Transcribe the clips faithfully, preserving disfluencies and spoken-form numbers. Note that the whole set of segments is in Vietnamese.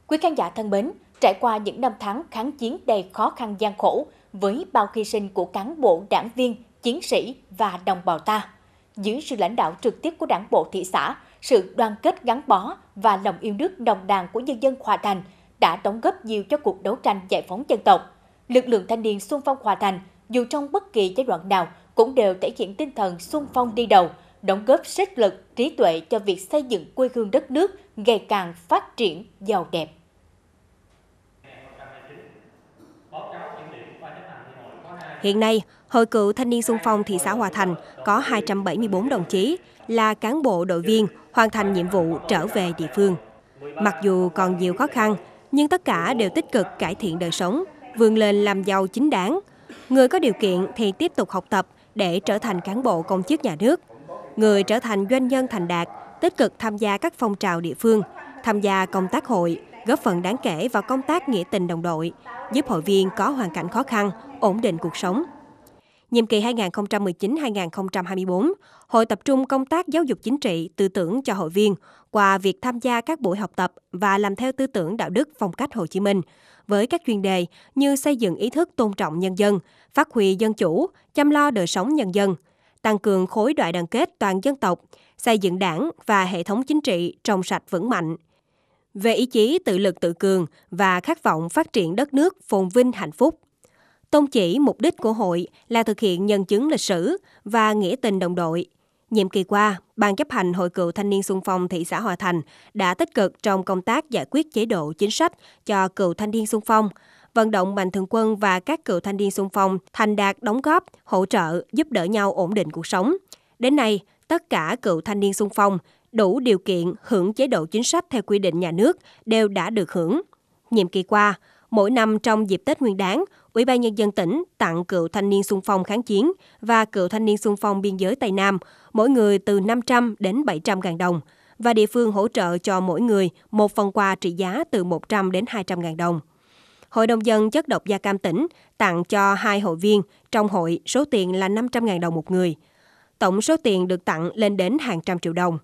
Quý khán giả thân mến, trải qua những năm tháng kháng chiến đầy khó khăn gian khổ với bao hy sinh của cán bộ, đảng viên, chiến sĩ và đồng bào ta, dưới sự lãnh đạo trực tiếp của Đảng bộ thị xã, sự đoàn kết gắn bó và lòng yêu nước nồng nàn của nhân dân Hòa Thành đã đóng góp nhiều cho cuộc đấu tranh giải phóng dân tộc. Lực lượng thanh niên xung phong Hòa Thành, dù trong bất kỳ giai đoạn nào cũng đều thể hiện tinh thần xung phong đi đầu, đóng góp sức lực, trí tuệ cho việc xây dựng quê hương đất nước ngày càng phát triển giàu đẹp. Hiện nay, Hội Cựu Thanh niên xung phong thị xã Hòa Thành có hai trăm bảy mươi tư đồng chí là cán bộ đội viên hoàn thành nhiệm vụ trở về địa phương. Mặc dù còn nhiều khó khăn, nhưng tất cả đều tích cực cải thiện đời sống, vươn lên làm giàu chính đáng. Người có điều kiện thì tiếp tục học tập để trở thành cán bộ công chức nhà nước. Người trở thành doanh nhân thành đạt, tích cực tham gia các phong trào địa phương, tham gia công tác hội, góp phần đáng kể vào công tác nghĩa tình đồng đội, giúp hội viên có hoàn cảnh khó khăn, ổn định cuộc sống. Nhiệm kỳ hai nghìn không trăm mười chín đến hai nghìn không trăm hai mươi tư, Hội tập trung công tác giáo dục chính trị, tư tưởng cho hội viên qua việc tham gia các buổi học tập và làm theo tư tưởng đạo đức phong cách Hồ Chí Minh, với các chuyên đề như xây dựng ý thức tôn trọng nhân dân, phát huy dân chủ, chăm lo đời sống nhân dân, tăng cường khối đại đoàn kết toàn dân tộc, xây dựng đảng và hệ thống chính trị trong sạch vững mạnh. Về ý chí tự lực tự cường và khát vọng phát triển đất nước phồn vinh hạnh phúc. Tôn chỉ mục đích của hội là thực hiện nhân chứng lịch sử và nghĩa tình đồng đội. Nhiệm kỳ qua, Ban chấp hành Hội Cựu Thanh niên xung phong thị xã Hòa Thành đã tích cực trong công tác giải quyết chế độ chính sách cho cựu thanh niên xung phong, vận động mạnh thường quân và các cựu thanh niên xung phong thành đạt đóng góp, hỗ trợ, giúp đỡ nhau ổn định cuộc sống. Đến nay, tất cả cựu thanh niên xung phong đủ điều kiện hưởng chế độ chính sách theo quy định nhà nước đều đã được hưởng. Nhiệm kỳ qua, mỗi năm trong dịp Tết Nguyên đán, Ủy ban Nhân dân tỉnh tặng cựu thanh niên xung phong kháng chiến và cựu thanh niên xung phong biên giới Tây Nam mỗi người từ năm trăm đến bảy trăm ngàn đồng và địa phương hỗ trợ cho mỗi người một phần quà trị giá từ một trăm đến hai trăm ngàn đồng. Hội đồng dân chất độc da cam tỉnh tặng cho hai hội viên trong hội số tiền là năm trăm ngàn đồng một người. Tổng số tiền được tặng lên đến hàng trăm triệu đồng.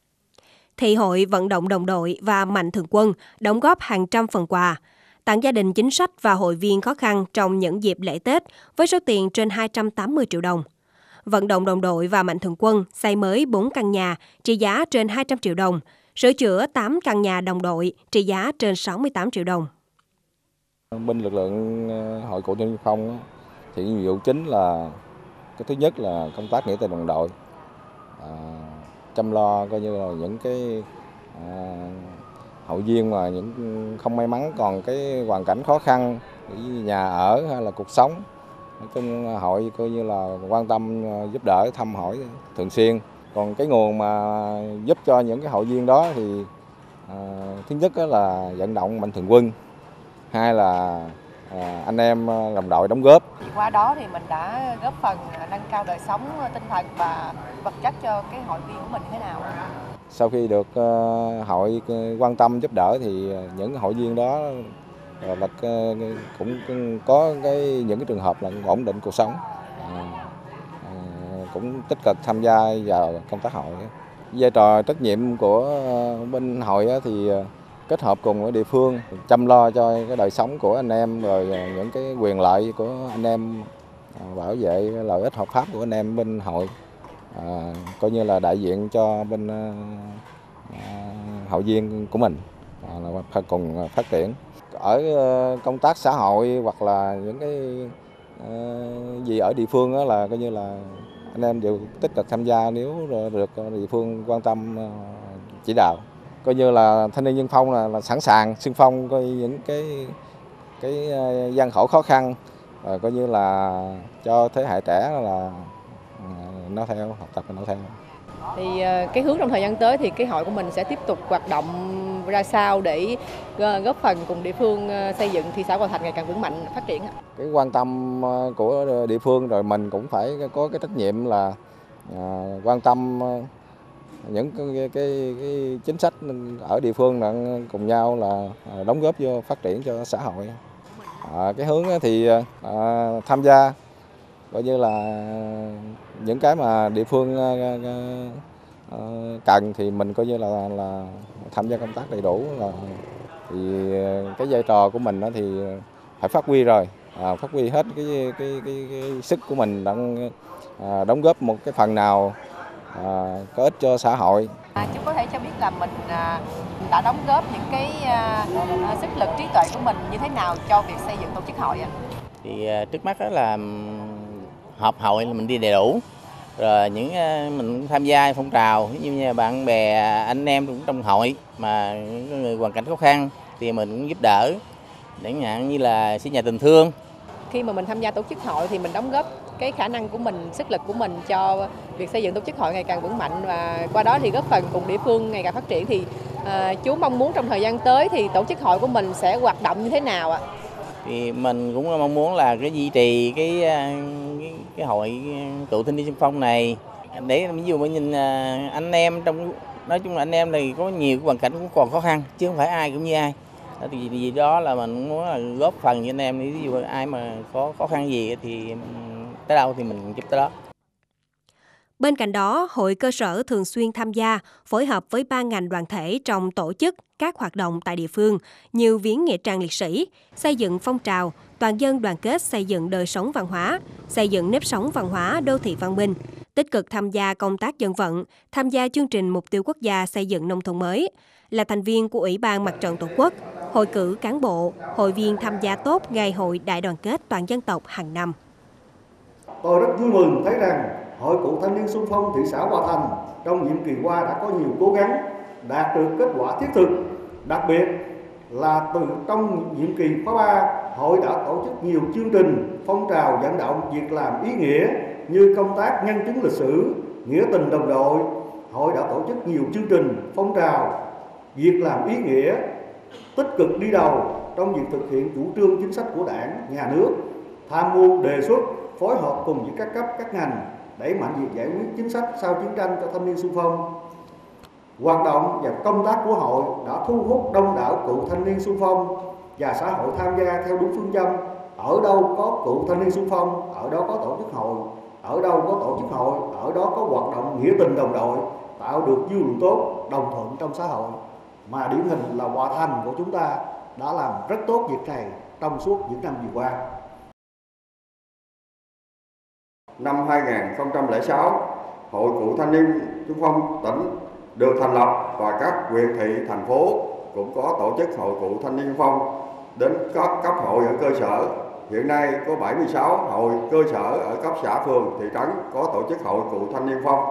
Thị hội vận động đồng đội và mạnh thường quân đóng góp hàng trăm phần quà, tặng gia đình chính sách và hội viên khó khăn trong những dịp lễ Tết với số tiền trên hai trăm tám mươi triệu đồng. Vận động đồng đội và mạnh thường quân xây mới bốn căn nhà trị giá trên hai trăm triệu đồng, sửa chữa tám căn nhà đồng đội trị giá trên sáu mươi tám triệu đồng. Bên lực lượng Hội Cựu Thanh niên xung phong thì nhiệm vụ chính là cái thứ nhất là công tác nghĩa tình đồng đội, à, chăm lo coi như là những cái à, hội viên mà những không may mắn còn cái hoàn cảnh khó khăn như nhà ở hay là cuộc sống. Nói chung hội coi như là quan tâm giúp đỡ thăm hỏi thường xuyên. Còn cái nguồn mà giúp cho những cái hội viên đó thì à, thứ nhất là vận động mạnh thường quân, hai là à, anh em đồng đội đóng góp. Qua đó thì mình đã góp phần nâng cao đời sống tinh thần và vật chất cho cái hội viên của mình như thế nào? Sau khi được uh, hội quan tâm giúp đỡ thì những hội viên đó là uh, cũng có cái những cái trường hợp là ổn định cuộc sống, à, à, cũng tích cực tham gia vào công tác hội. Vai trò trách nhiệm của uh, bên hội thì uh, kết hợp cùng với địa phương chăm lo cho cái đời sống của anh em, rồi những cái quyền lợi của anh em, uh, bảo vệ lợi ích hợp pháp của anh em bên hội. À, coi như là đại diện cho bên uh, hội viên của mình à, là cùng phát triển ở uh, công tác xã hội hoặc là những cái uh, gì ở địa phương đó, là coi như là anh em đều tích cực tham gia nếu được địa phương quan tâm uh, chỉ đạo. Coi như là thanh niên xung phong là, là sẵn sàng xung phong coi những cái cái uh, gian khổ khó khăn, uh, coi như là cho thế hệ trẻ là nó theo, học tập và nó theo. Thì cái hướng trong thời gian tới thì cái hội của mình sẽ tiếp tục hoạt động ra sao để góp phần cùng địa phương xây dựng thị xã Hòa Thành ngày càng vững mạnh, phát triển. Cái quan tâm của địa phương rồi mình cũng phải có cái trách nhiệm là à, quan tâm những cái, cái, cái chính sách ở địa phương là cùng nhau là đóng góp vô phát triển cho xã hội. À, cái hướng thì à, tham gia coi như là những cái mà địa phương cần thì mình coi như là là tham gia công tác đầy đủ, là thì cái vai trò của mình đó thì phải phát huy rồi, à, phát huy hết cái cái, cái, cái sức của mình đang à, đóng góp một cái phần nào à, có ích cho xã hội. À, chú có thể cho biết là mình à, đã đóng góp những cái à, sức lực trí tuệ của mình như thế nào cho việc xây dựng tổ chức hội ạ? Thì à, trước mắt đó là họp hội là mình đi đầy đủ, rồi những à, mình tham gia phong trào, ví dụ như bạn bè anh em cũng trong hội mà những người hoàn cảnh khó khăn thì mình cũng giúp đỡ, chẳng hạn như là xây nhà tình thương. Khi mà mình tham gia tổ chức hội thì mình đóng góp cái khả năng của mình, sức lực của mình cho việc xây dựng tổ chức hội ngày càng vững mạnh, và qua đó thì góp phần cùng địa phương ngày càng phát triển. Thì à, chú mong muốn trong thời gian tới thì tổ chức hội của mình sẽ hoạt động như thế nào ạ? Thì mình cũng mong muốn là cái duy trì cái cái, cái hội cựu thanh niên xung phong này, để ví dụ như anh em trong, nói chung là anh em thì có nhiều hoàn cảnh cũng còn khó khăn chứ không phải ai cũng như ai. Thì vì đó là mình muốn là góp phần cho anh em, ví dụ ai mà có khó khăn gì thì tới đâu thì mình giúp tới đó. Bên cạnh đó, hội cơ sở thường xuyên tham gia, phối hợp với ban ngành đoàn thể trong tổ chức các hoạt động tại địa phương như viếng nghĩa trang liệt sĩ, xây dựng phong trào, toàn dân đoàn kết xây dựng đời sống văn hóa, xây dựng nếp sống văn hóa đô thị văn minh, tích cực tham gia công tác dân vận, tham gia chương trình mục tiêu quốc gia xây dựng nông thôn mới, là thành viên của Ủy ban Mặt trận Tổ quốc, hội cử cán bộ, hội viên tham gia tốt Ngày hội Đại đoàn kết toàn dân tộc hàng năm. Tôi rất vui mừng thấy rằng Hội Cựu Thanh niên xung phong thị xã Hòa Thành trong nhiệm kỳ qua đã có nhiều cố gắng, đạt được kết quả thiết thực. Đặc biệt là từ trong nhiệm kỳ khóa ba, hội đã tổ chức nhiều chương trình, phong trào vận động việc làm ý nghĩa như công tác nhân chứng lịch sử, nghĩa tình đồng đội. Hội đã tổ chức nhiều chương trình, phong trào việc làm ý nghĩa, tích cực đi đầu trong việc thực hiện chủ trương chính sách của Đảng, Nhà nước, tham mưu đề xuất, phối hợp cùng với các cấp, các ngành đẩy mạnh việc giải quyết chính sách sau chiến tranh cho thanh niên xung phong. Hoạt động và công tác của hội đã thu hút đông đảo cựu thanh niên xung phong và xã hội tham gia theo đúng phương châm: ở đâu có cựu thanh niên xung phong, ở đó có tổ chức hội; ở đâu có tổ chức hội, ở đó có hoạt động nghĩa tình đồng đội, tạo được dư luận tốt, đồng thuận trong xã hội. Mà điển hình là Hòa Thành của chúng ta đã làm rất tốt việc này trong suốt những năm vừa qua. Năm hai nghìn không trăm lẻ sáu, Hội Cựu Thanh niên xung phong tỉnh được thành lập và các huyện thị, thành phố cũng có tổ chức Hội Cựu Thanh niên xung phong đến các cấp hội ở cơ sở. Hiện nay có bảy mươi sáu hội cơ sở ở cấp xã, phường, thị trấn có tổ chức Hội Cựu Thanh niên xung phong.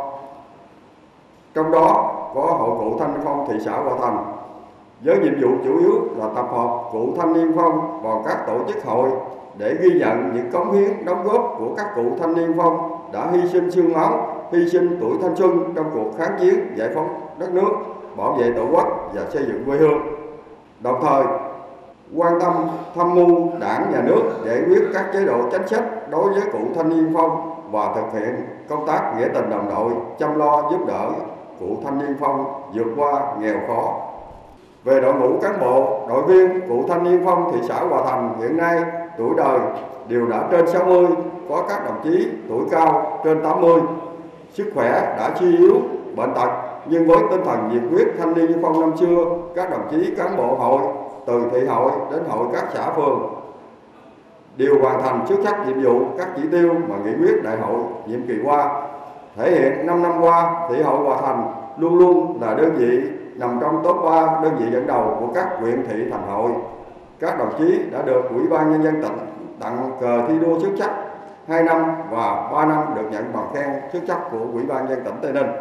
Trong đó có Hội Cựu Thanh niên xung phong thị xã Hòa Thành với nhiệm vụ chủ yếu là tập hợp cựu thanh niên xung phong vào các tổ chức hội để ghi nhận những cống hiến đóng góp của các cựu thanh niên xung phong đã hy sinh xương máu, hy sinh tuổi thanh xuân trong cuộc kháng chiến giải phóng đất nước, bảo vệ tổ quốc và xây dựng quê hương. Đồng thời quan tâm tham mưu Đảng, Nhà nước giải quyết các chế độ chính sách đối với cựu thanh niên xung phong và thực hiện công tác nghĩa tình đồng đội, chăm lo giúp đỡ cựu thanh niên xung phong vượt qua nghèo khó. Về đội ngũ cán bộ, đội viên cựu thanh niên xung phong thị xã Hòa Thành hiện nay tuổi đời đều đã trên sáu mươi, có các đồng chí tuổi cao trên tám mươi, sức khỏe đã suy yếu, bệnh tật, nhưng với tinh thần nhiệt huyết thanh niên xung phong năm xưa, các đồng chí cán bộ hội từ thị hội đến hội các xã phường đều hoàn thành xuất sắc nhiệm vụ các chỉ tiêu mà nghị quyết đại hội nhiệm kỳ qua. Thể hiện năm năm qua, thị hội Hòa Thành luôn luôn là đơn vị nằm trong top ba đơn vị dẫn đầu của các huyện thị, thành hội. Các đồng chí đã được Ủy ban Nhân dân tỉnh tặng cờ thi đua xuất sắc hai năm và ba năm được nhận bằng khen xuất sắc của Ủy ban Nhân dân tỉnh Tây Ninh.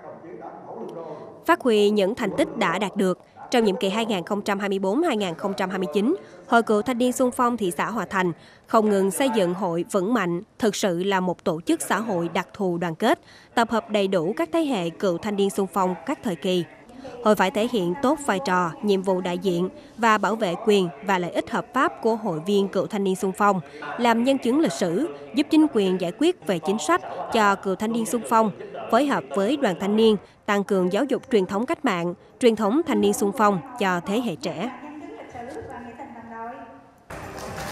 Phát huy những thành tích đã đạt được, trong nhiệm kỳ hai nghìn không trăm hai mươi tư đến hai nghìn không trăm hai mươi chín, Hội Cựu Thanh niên xung phong thị xã Hòa Thành không ngừng xây dựng hội vững mạnh, thực sự là một tổ chức xã hội đặc thù đoàn kết, tập hợp đầy đủ các thế hệ cựu thanh niên xung phong các thời kỳ. Hội phải thể hiện tốt vai trò, nhiệm vụ đại diện và bảo vệ quyền và lợi ích hợp pháp của hội viên cựu thanh niên xung phong, làm nhân chứng lịch sử, giúp chính quyền giải quyết về chính sách cho cựu thanh niên xung phong, phối hợp với đoàn thanh niên, tăng cường giáo dục truyền thống cách mạng, truyền thống thanh niên xung phong cho thế hệ trẻ.